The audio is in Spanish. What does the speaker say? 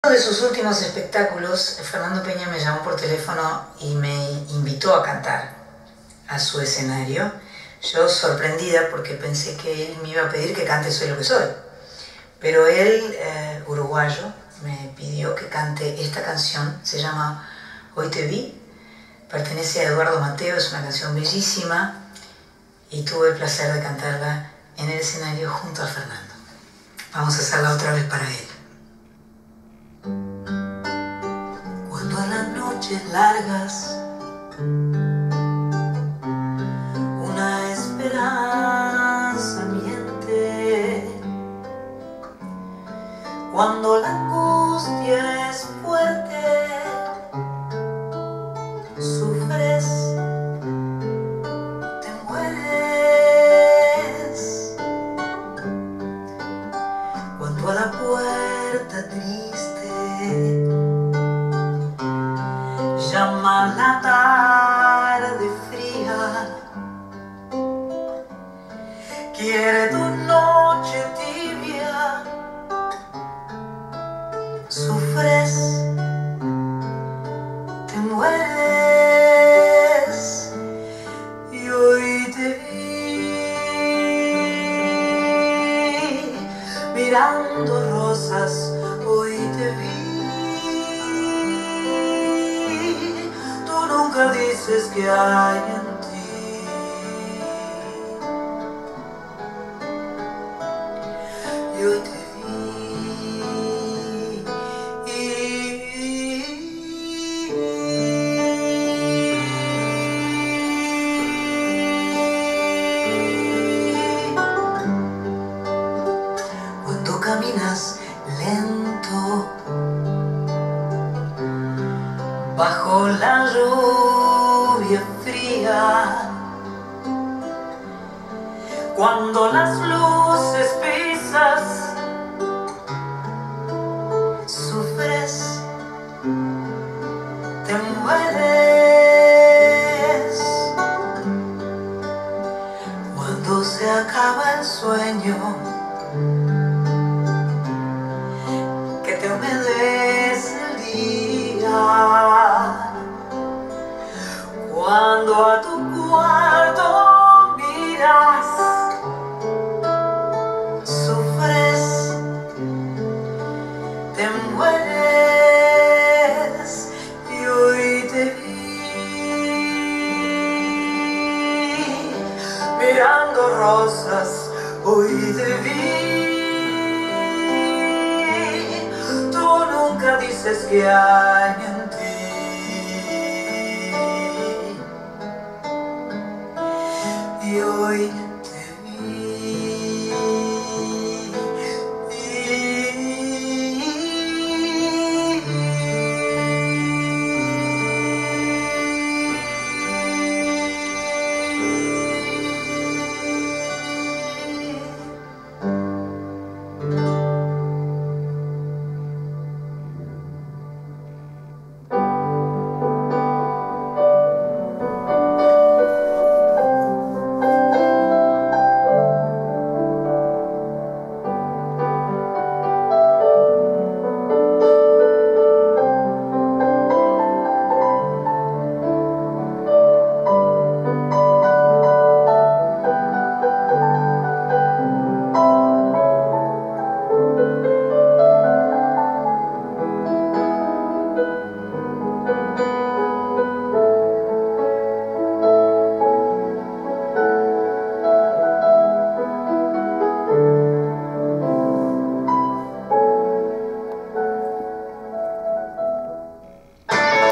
Uno de sus últimos espectáculos, Fernando Peña me llamó por teléfono y me invitó a cantar a su escenario. Yo sorprendida porque pensé que él me iba a pedir que cante Soy lo que soy. Pero él, uruguayo, me pidió que cante esta canción, se llama Hoy te vi, pertenece a Eduardo Mateo, es una canción bellísima y tuve el placer de cantarla en el escenario junto a Fernando. Vamos a hacerla otra vez para él. Cuando a las noches largas una esperanza miente, cuando la angustia es fuerte, sufres, te mueres, cuando a la puerta triste llama la tarde fría, quiere tu noche tibia, sufres, te mueres, y hoy te vi mirando rosas, hoy te vi. Nunca dices que hay en ti. Yo te vi. Cuando caminas lento bajo la lluvia fría, cuando las luces pisas, sufres, te mueres, cuando se acaba el sueño que te humedece el día, cuando a tu cuarto miras, sufres, te mueres, y hoy te vi mirando rosas, hoy te vi. Tú nunca dices que hay en